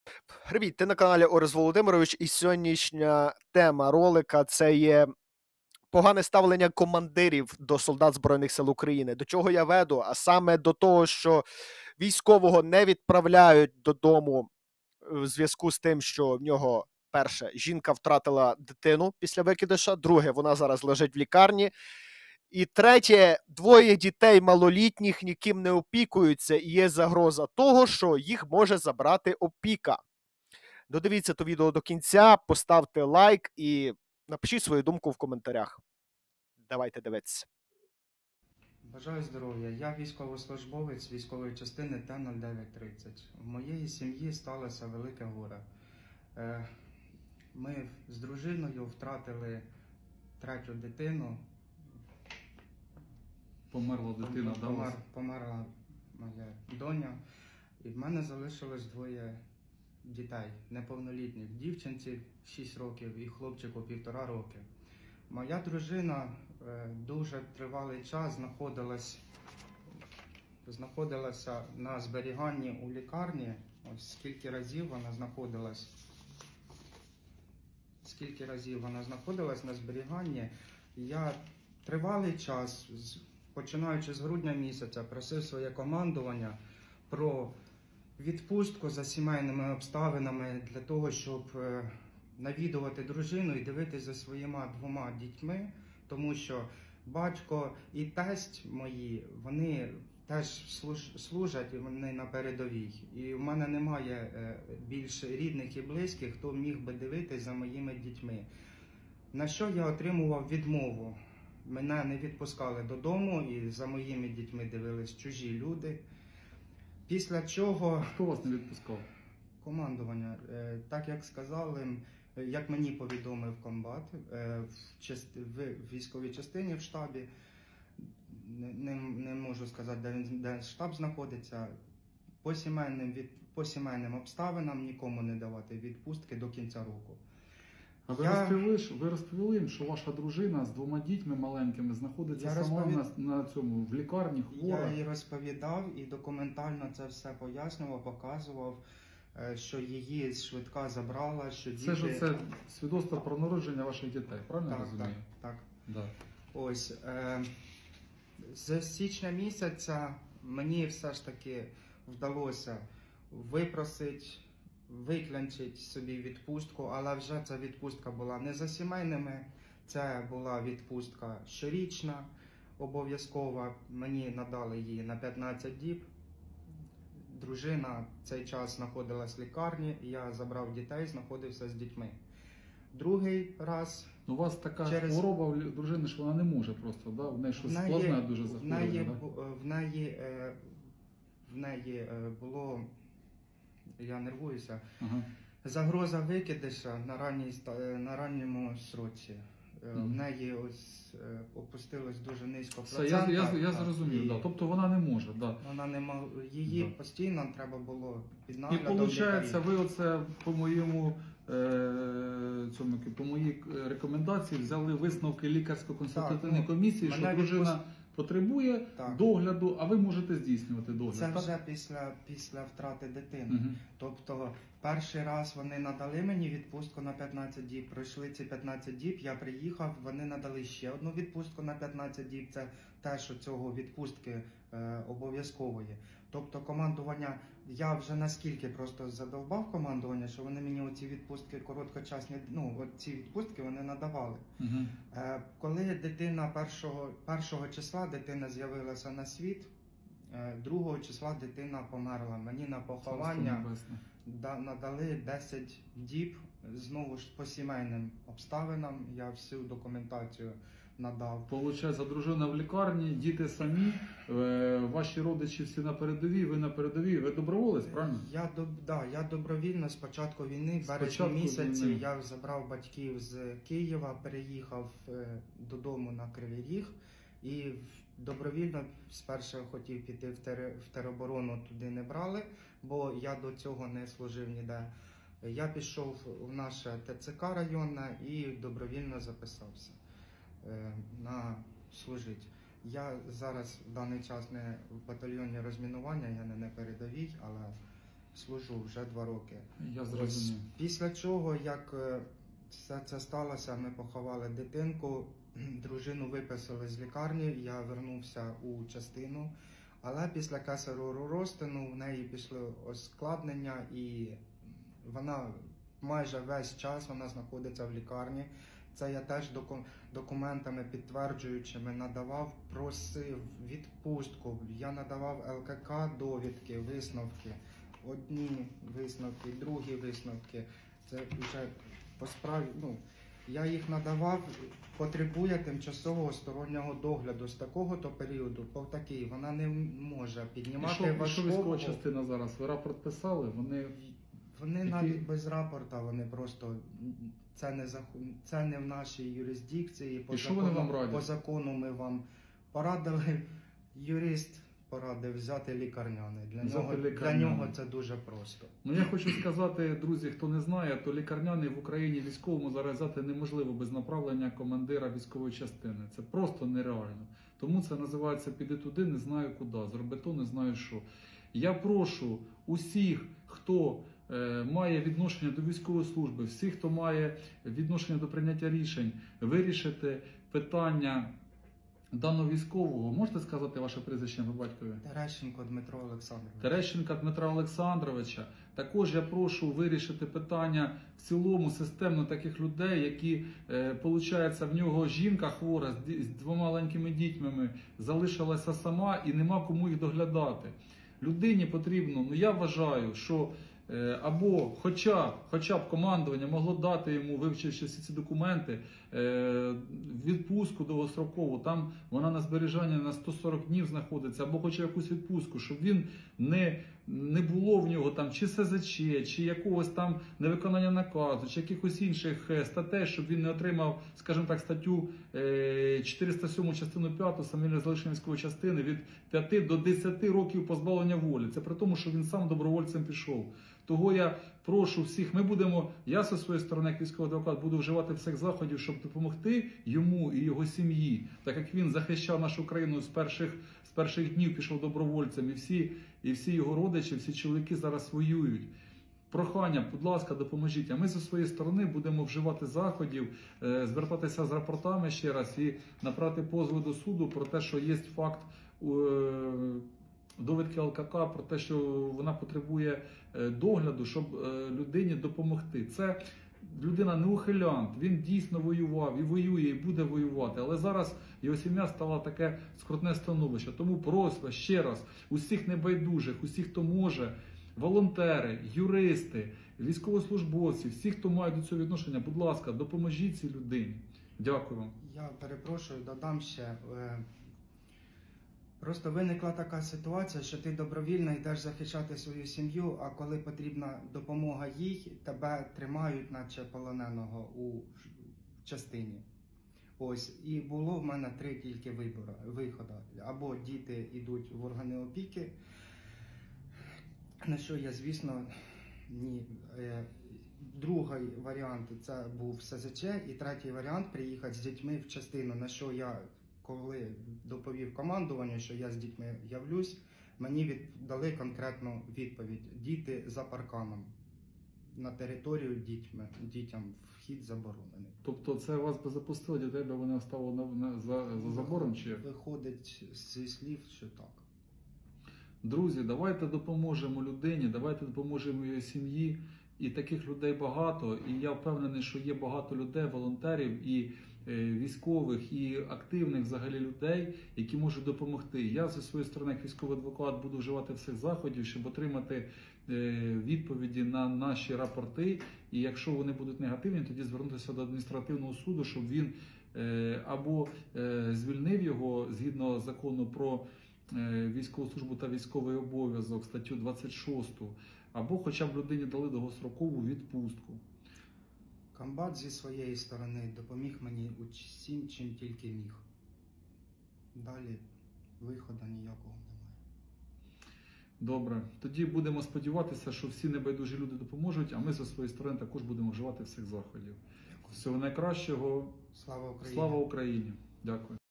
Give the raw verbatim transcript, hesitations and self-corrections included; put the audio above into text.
Привіт, ти на каналі Орес Володимирович, і сьогоднішня тема ролика це є погане ставлення командирів до солдат Збройних сил України. До чого я веду? А саме до того, що військового не відправляють додому в зв'язку з тим, що в нього, перше, жінка втратила дитину після викидиша, друге, вона зараз лежить в лікарні. І третє, двоє дітей малолітніх ніким не опікуються, і є загроза того, що їх може забрати опіка. Додивіться то відео до кінця, поставте лайк і напишіть свою думку в коментарях. Давайте дивитися. Бажаю здоров'я. Я військовослужбовець військової частини Т нуль дев'ять тридцять. В моєї сім'ї сталося велике горе. Е, Ми з дружиною втратили третю дитину. Померла дитина, да? Помер, померла моя доня. І в мене залишилось двоє дітей, неповнолітніх. Дівчинці шість років і хлопчику півтора роки. Моя дружина е, дуже тривалий час знаходилась, знаходилася на зберіганні у лікарні. Ось скільки разів вона знаходилась, скільки разів вона знаходилась на зберіганні. Я тривалий час, починаючи з грудня місяця, просив своє командування про відпустку за сімейними обставинами для того, щоб е, навідувати дружину і дивитися за своїми двома дітьми, тому що батько і тесть мої, вони теж служать, і вони на передовій. І в мене немає е, більш рідних і близьких, хто міг би дивитися за моїми дітьми. На що я отримував відмову? Мене не відпускали додому, і за моїми дітьми дивились чужі люди. Після чого... Хто вас не відпускав? Командування. Так як сказали, як мені повідомив комбат, в військовій частині в штабі, не, не можу сказати, де, він, де штаб знаходиться, по сімейним, від, по сімейним обставинам нікому не давати відпустки до кінця року. А ви, Я... розповіли, ви розповіли їм, що ваша дружина з двома дітьми маленькими знаходиться Я сама розповід... на, на цьому, в лікарні, хвора? Я їй розповідав і документально це все пояснював, показував, що її швидка забрала, що діти... Це ж це свідоцтво про народження ваших дітей, правильно так, розумію? Так, так. Да. Ось, е... з січня місяця мені все ж таки вдалося випросити, виклянчити собі відпустку, але вже ця відпустка була не за сімейними, це була відпустка щорічна, обов'язкова. Мені надали її на п'ятнадцять діб. Дружина в цей час знаходилась в лікарні, я забрав дітей, знаходився з дітьми. Другий раз... У вас така через... хвороба в дружини, що вона не може просто, да? В неї щось в неї, складне дуже захворювання, в неї, да? в неї, в неї було, я нервуюся, ага. Загроза викидиша на, ранній, на ранньому сроці. Mm. В неї ось опустилось дуже низько процента. Все, я, я, я зрозумів, і... да. Тобто вона не може. Да. Вона не мав... Її да. Постійно треба було під наглядом. І виходить, ви оце по моєму е... цьому, по моїй рекомендації взяли висновки лікарсько-консультативної комісії, що дружина відпуск... потребує так. догляду, а ви можете здійснювати догляд. Це так? вже після, після втрати дитини. Угу. Тобто перший раз вони надали мені відпустку на п'ятнадцять діб, пройшли ці п'ятнадцять діб, я приїхав, вони надали ще одну відпустку на п'ятнадцять діб, це теж цього відпустки е, обов'язкової. Тобто командування, я вже наскільки просто задовбав командування, що вони мені оці відпустки короткочасні, ну, ці відпустки вони надавали. Угу. Е, коли дитина першого, першого числа дитина з'явилася на світ, е, другого числа дитина померла. Мені на поховання надали десять діб, знову ж по сімейним обставинам, я всю документацію надав. Получається, дружина в лікарні, діти самі, е, ваші родичі всі на передовій, ви на передовій, ви доброволець, правильно? Я, да, я добровільно з початку війни, в березні місяці, війни. Я забрав батьків з Києва, переїхав е, додому на Кривий Ріг і добровільно спершу хотів піти в, тер, в тероборону, туди не брали, бо я до цього не служив ніде. Я пішов в наше Т Ц К районне і добровільно записався е, на служити. Я зараз в даний час не в батальйоні розмінування, я не на передовій, але служу вже два роки. Я Ось зрозумів. після чого, як е, все це сталося, ми поховали дитинку, дружину виписали з лікарні, я вернувся у частину. Але після кесаревого розтину в неї пішли ускладнення, і вона майже весь час вона знаходиться в лікарні. Це я теж доку- документами підтверджуючими надавав, просив відпустку. Я надавав Л К К довідки, висновки. Одні висновки, другі висновки. Це вже по справі. Ну, я їх надавав, потребує тимчасового стороннього догляду з такого-то періоду, по такий. Вона не може піднімати І що, і що важкого. військова частина зараз? Ви рапорт писали? Вони Вони Які? навіть без рапорта, вони просто це не зах... це не в нашій юрисдикції. По І що вони вам радять? По закону ми вам порадили. Юрист порадив взяти лікарняний. Для Взяти нього для лікарняний. нього це дуже просто. Ну, я хочу сказати, друзі, хто не знає, то лікарняний в Україні військовому зараз взяти неможливо без направлення командира військової частини. Це просто нереально. Тому це називається «піди туди, не знаю куди, зроби то, не знаю що». Я прошу усіх, хто е, має відношення до військової служби, всіх, хто має відношення до прийняття рішень, вирішити питання даного військового. Можете сказати ваше прізвище по батькові? Терещенко Дмитро Олександрович. Терещенка Дмитра Олександровича. Також я прошу вирішити питання в цілому системно таких людей, які, е, получається, в нього жінка хвора з, ді- з двома маленькими дітьми залишилася сама і нема кому їх доглядати. Людині потрібно, ну я вважаю, що е, або хоча б, хоча б командування могло дати йому, вивчивши всі ці документи, е, відпустку довгострокову, там вона на збереження на сто сорок днів знаходиться, або хоча якусь відпустку, щоб він не, не було в нього там чи С З Ч, чи якогось там невиконання наказу, чи якихось інших е, статей, щоб він не отримав, скажімо так, статтю е, чотириста сьому частину п'яту самовільне залишення військової частини від п'яти до десяти років позбавлення волі. Це при тому, що він сам добровольцем пішов. Того я прошу всіх, ми будемо, я зі своєї сторони, як військовий адвокат, буду вживати всіх заходів, щоб допомогти йому і його сім'ї, так як він захищав нашу країну з перших, з перших днів, пішов добровольцем, і всі, і всі його родичі, всі чоловіки зараз воюють. Прохання, будь ласка, допоможіть. А ми зі своєї сторони будемо вживати заходів, е, звертатися з рапортами ще раз і направити позови до суду про те, що є факт е, довідки Л К К про те, що вона потребує е, догляду, щоб е, людині допомогти. Це людина не ухилянт, він дійсно воював і воює, і буде воювати. Але зараз його сім'я стала таке скрутне становище. Тому просьба ще раз усіх небайдужих, усіх, хто може, волонтери, юристи, військовослужбовці, всі, хто мають до цього відношення, будь ласка, допоможіть цій людині. Дякую вам. Я перепрошую, додам ще. е, Просто виникла така ситуація, що ти добровільно йдеш захищати свою сім'ю, а коли потрібна допомога їй, тебе тримають, наче полоненого у частині. Ось, і було в мене три тільки вибори, виходи. Або діти йдуть в органи опіки, на що я, звісно, ні. Е, Другий варіант це був С З Ч, і третій варіант приїхати з дітьми в частину, на що я, коли доповів командуванню, що я з дітьми явлюсь, мені віддали конкретну відповідь: діти за парканом, на територію дітьми, дітям вхід заборонений. Тобто це вас би запустили дітей, бо вони стали на, на, за, за забором чи як? Виходить зі слів, що так. Друзі, давайте допоможемо людині, давайте допоможемо її сім'ї. І таких людей багато, і я впевнений, що є багато людей, волонтерів, і е, військових, і активних взагалі людей, які можуть допомогти. Я зі своєї сторони, як військовий адвокат, буду вживати всіх заходів, щоб отримати е, відповіді на наші рапорти. І якщо вони будуть негативні, тоді звернутися до адміністративного суду, щоб він е, або е, звільнив його згідно закону про е, військову службу та військовий обов'язок, статтю двадцять шосту, або хоча б людині дали довгострокову відпустку. Комбат зі своєї сторони допоміг мені усім, чим тільки міг. Далі виходу ніякого немає. Добре, тоді будемо сподіватися, що всі небайдужі люди допоможуть, а ми зі своєї сторони також будемо вживати всіх заходів. Дякую. Всього найкращого. Слава Україні! Слава Україні! Дякую.